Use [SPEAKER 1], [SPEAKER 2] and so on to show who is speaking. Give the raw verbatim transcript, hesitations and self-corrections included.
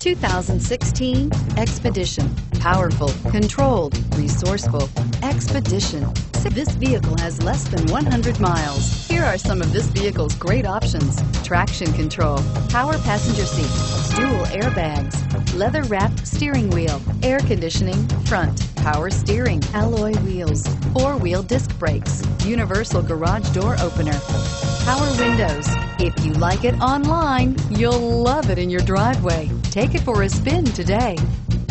[SPEAKER 1] two thousand sixteen Expedition. Powerful, controlled, resourceful. Expedition. This vehicle has less than one hundred miles. Here are some of this vehicle's great options: traction control, power passenger seat, dual airbags, leather-wrapped steering wheel, air conditioning, front, power steering, alloy wheels, four-wheel disc brakes, universal garage door opener, power windows. If you like it online, you'll love it in your driveway. Take it for a spin today.